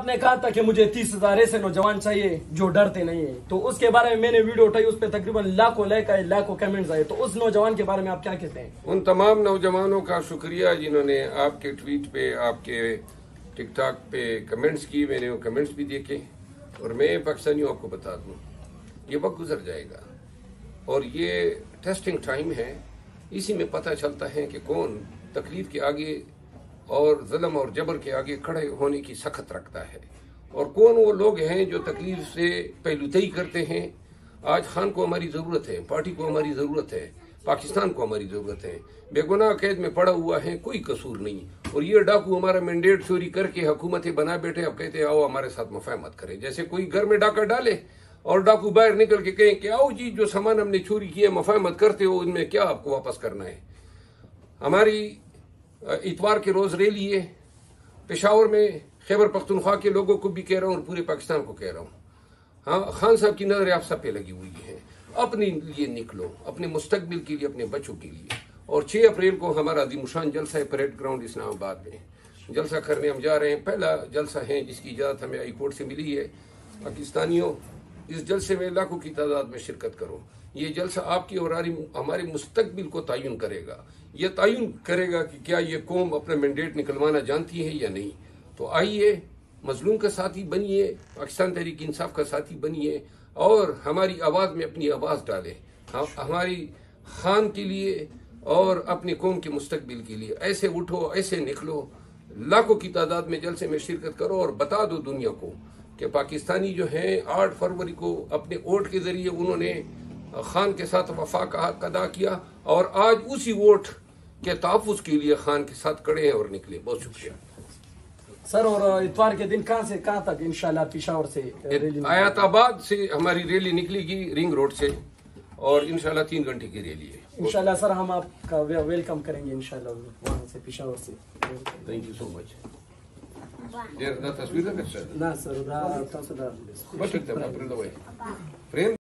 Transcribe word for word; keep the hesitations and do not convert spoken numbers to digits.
نے کہا تھا کہ مجھے تیس ہزار ایسے نوجوان چاہیے جو ڈرتے نہیں ہیں، تو اس کے بارے میں میں نے ویڈیو اٹھائی، اس پہ تقریباً لاکھوں لائک آئے، لاکھوں کمنٹس آئے، تو اس نوجوان کے بارے میں آپ کیا کہتے ہیں؟ ان تمام نوجوانوں کا شکریہ جنہوں نے آپ کے ٹویٹ پہ، آپ کے ٹک ٹاک پہ کمنٹس کی. میں نے وہ کمنٹس بھی دیکھے، اور میں پاکستانیوں آپ کو بتا دوں یہ وقت گزر جائے گا، اور یہ ٹیسٹنگ ٹائم ہے. اسی میں پتہ چلتا ہے کہ کون تکلیف کے آگے اور ظلم اور جبر کے آگے کھڑے ہونے کی سخت رکھتا ہے، اور کون وہ لوگ ہیں جو تکلیف سے پہلوتئی کرتے ہیں. آج خان کو ہماری ضرورت ہے، پارٹی کو ہماری ضرورت ہے، پاکستان کو ہماری ضرورت ہے. بے گناہ قید میں پڑا ہوا ہے، کوئی قصور نہیں، اور یہ ڈاکو ہمارا مینڈیٹ چوری کر کے حکومتیں بنا بیٹھے. اب کہتے ہیں آؤ ہمارے ساتھ مفاہمت کریں، جیسے کوئی گھر میں ڈاکہ ڈالے اور ڈاکو باہر نکل کے کہیں کہ آؤ جی جو سامان ہم نے چوری کیا مفاہمت کرتے ہو، ان میں کیا آپ کو واپس کرنا ہے. ہماری اتوار کے روز ریلی ہے پشاور میں. خیبر پختونخوا کے لوگوں کو بھی کہہ رہا ہوں اور پورے پاکستان کو کہہ رہا ہوں، ہاں خان صاحب کی نظر آپ سب پہ لگی ہوئی ہے. اپنے لیے نکلو، اپنے مستقبل کے لیے، اپنے بچوں کے لیے. اور چھ اپریل کو ہمارا عظیم الشان جلسہ ہے پریڈ گراؤنڈ اسلام آباد میں. جلسہ کرنے ہم جا رہے ہیں، پہلا جلسہ ہے جس کی اجازت ہمیں ہائی کورٹ سے ملی ہے. پاکستانیوں اس جلسے میں لاکھوں کی تعداد میں شرکت کرو. یہ جلسہ آپ کی اور ہمارے مستقبل کو تعین کرے گا. یہ تعین کرے گا کہ کیا یہ قوم اپنا مینڈیٹ نکلوانا جانتی ہے یا نہیں. تو آئیے مظلوم کا ساتھی بنیے، پاکستان تحریک انصاف کا ساتھی بنیے، اور ہماری آواز میں اپنی آواز ڈالیں. ہماری خان کے لیے اور اپنی قوم کے مستقبل کے لیے ایسے اٹھو، ایسے نکلو. لاکھوں کی تعداد میں جلسے میں شرکت کرو اور بتا دو دنیا کو کہ پاکستانی جو ہیں آٹھ فروری کو اپنے ووٹ کے ذریعے انہوں نے خان کے ساتھ وفا کا حق ادا کیا، اور آج اسی ووٹ کے تحفظ کے لیے خان کے ساتھ کڑے ہیں اور نکلے. بہت شکریہ سر. اور اتوار کے دن کہاں سے کہاں تک انشاءاللہ پشاور سے ریلی؟ آیات آباد سے ہماری ریلی نکلے گی، رنگ روڈ سے، اور انشاءاللہ تین گھنٹے کی ریلی ہے. انشاءاللہ سر ہم آپ کا ویلکم کریں گے انشاءاللہ وہاں سے پشاور سے. Thank you so much. تصویر نہ سر دا تاسو دا بس ٹھیک ہے.